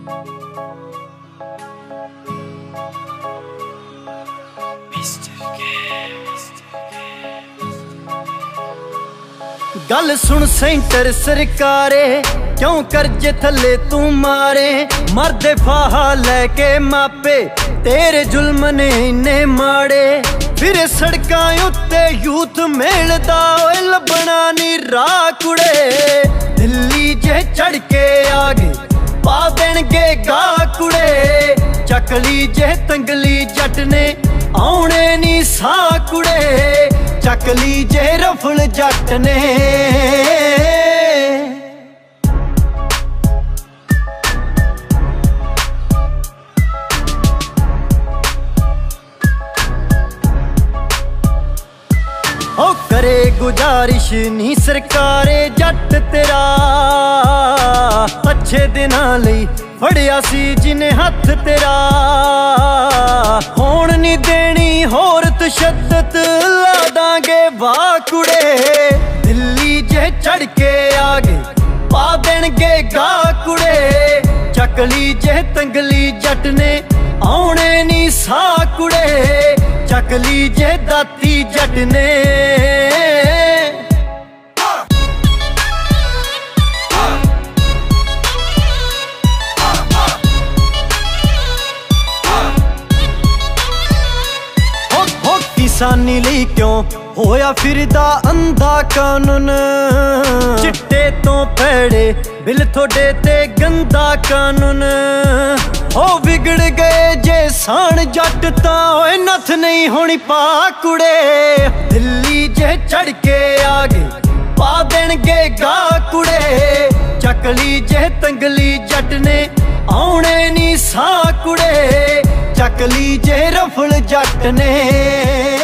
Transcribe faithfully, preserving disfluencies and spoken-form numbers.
गल सुन सेंटर सरकारे, क्यों करजे थले तू मारे। मरदे फाहा लैके मापे, तेरे जुल्म ने इन्ने माड़े। फिर सड़कां उत्ते यूथ मेलदा ओए लभना नी राह कुड़े। दिल्ली जे चढ़ के आगे पा देणगे गाह कुड़े। चकली जे तंगली जट ने आउणे नी साह कुड़े। चकली जे रफल जट ने ओ करे गुजारिश नी सरकारे जट तेरा। अच्छे दिनां लई फड़िया सी जिन्हें हथ तेरा। होण नी देनी होर तशद्दत, ला दांगे वाह कुड़े। दिल्ली जे चढ़ के आगे पा देणगे गाह कुड़े। चकली जे तंगली जट ने आउणे नी साह कुड़े। चकली जे दाती जट ने किसानी लई क्यों होया फिरदा अंधा कानून। चिट्टे तो पैड़े बिल थोड़े ते गंदा कानून। ओ बिगड़ गए जे सान जट तां ओए नथ नहीं होनी पा कुड़े। दिल्ली जे चढ़ के आगे पा देणगे गाह कुड़े। चकली जे तंगली जट ने आउणे नी साह कुड़े। चकली जे रफल जट ने